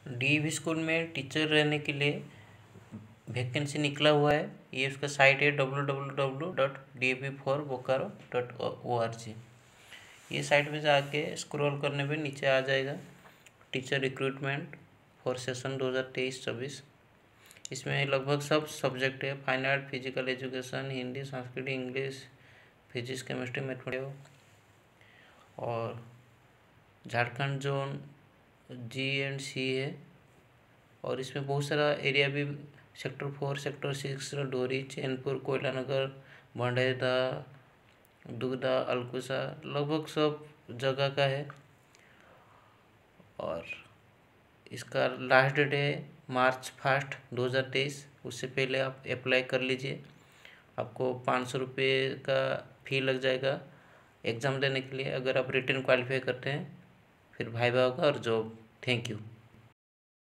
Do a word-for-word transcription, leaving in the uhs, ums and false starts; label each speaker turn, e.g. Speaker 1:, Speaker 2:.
Speaker 1: DAV school में teacher रहने के लिए वैकेंसी निकला हुआ है। ये उसका साइट है W W W dot D A V for Bokaro dot O R G. ये साइट पे जाके स्क्रॉल करने पे नीचे आ जाएगा टीचर रिक्रूटमेंट फॉर सेशन दो हज़ार तेईस चौबीस। इसमें लगभग सब सब्जेक्ट है, fine art, physical education, Hindi, Sanskrit, English, physics, chemistry, mathematics. और Jharkhand zone G and C है। और इसमें बहुत सारा एरिया भी, सेक्टर फोर, सेक्टर सिक्स, डोरी, चैनपुर, कोयलानगर, भंडेदा, दुगदा, अलकुसा, लगभग सब जगह का है। और इसका लास्ट डेट है मार्च फर्स्ट दो हज़ार तेईस। उससे पहले आप अप्लाई कर लीजिए। आपको पाँच सौ रुपये का फी लग जाएगा एग्ज़ाम देने के लिए। अगर आप रिटन क्वालिफाई करते हैं फिर भाई होगा और जॉब। Thank you.